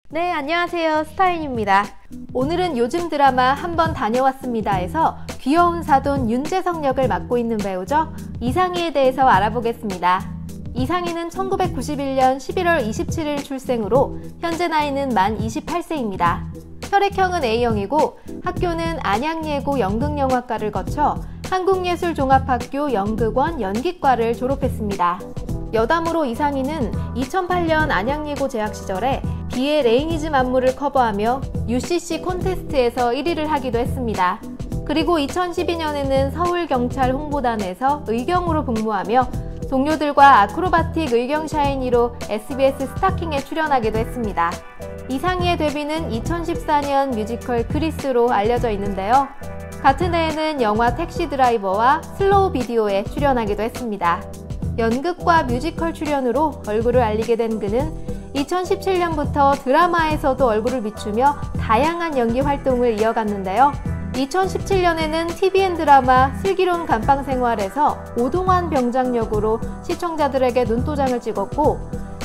네, 안녕하세요. 스타인입니다. 오늘은 요즘 드라마 한번 다녀왔습니다에서 귀여운 사돈 윤재석 역을 맡고 있는 배우죠. 이상희에 대해서 알아보겠습니다. 이상희는 1991년 11월 27일 출생으로 현재 나이는 만 28세입니다. 혈액형은 A형이고 학교는 안양예고 연극영화과를 거쳐 한국예술종합학교 연극원 연기과를 졸업했습니다. 여담으로 이상희는 2008년 안양예고 재학 시절에 비의 레이니즘 안무를 커버하며 UCC 콘테스트에서 1위를 하기도 했습니다. 그리고 2012년에는 서울경찰 홍보단에서 의경으로 복무하며 동료들과 아크로바틱 의경 샤이니로 SBS 스타킹에 출연하기도 했습니다. 이상희의 데뷔는 2014년 뮤지컬 그리스로 알려져 있는데요. 같은 해에는 영화 택시 드라이버와 슬로우 비디오에 출연하기도 했습니다. 연극과 뮤지컬 출연으로 얼굴을 알리게 된 그는 2017년부터 드라마에서도 얼굴을 비추며 다양한 연기 활동을 이어갔는데요. 2017년에는 TVN 드라마 슬기로운 감방생활에서 오동환 병장 역으로 시청자들에게 눈도장을 찍었고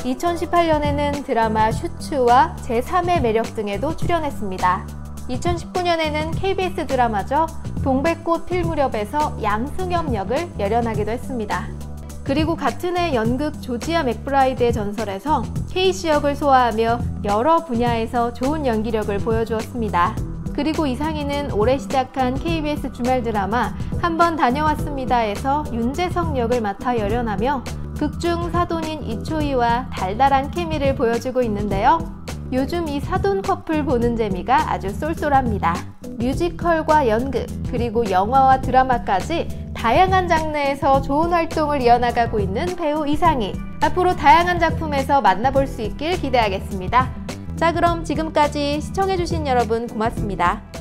2018년에는 드라마 슈츠와 제3의 매력 등에도 출연했습니다. 2019년에는 KBS 드라마죠. 동백꽃 필 무렵에서 양승엽 역을 열연하기도 했습니다. 그리고 같은 해 연극 조지아 맥브라이드의 전설에서 케이시 역을 소화하며 여러 분야에서 좋은 연기력을 보여주었습니다. 그리고 이상희는 올해 시작한 KBS 주말 드라마 한번 다녀왔습니다에서 윤재석 역을 맡아 열연하며 극중 사돈인 이초희와 달달한 케미를 보여주고 있는데요. 요즘 이 사돈 커플 보는 재미가 아주 쏠쏠합니다. 뮤지컬과 연극, 그리고 영화와 드라마까지 다양한 장르에서 좋은 활동을 이어나가고 있는 배우 이상희. 앞으로 다양한 작품에서 만나볼 수 있길 기대하겠습니다. 자, 그럼 지금까지 시청해주신 여러분 고맙습니다.